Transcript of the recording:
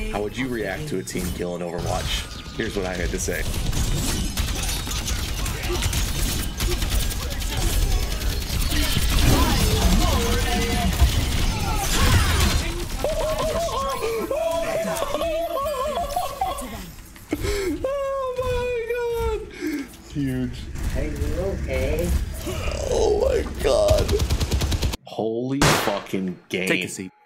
How would you react to a team kill in Overwatch? Here's what I had to say. Oh my god! Huge. Are you okay? Oh my god. Holy fucking game. Take a seat.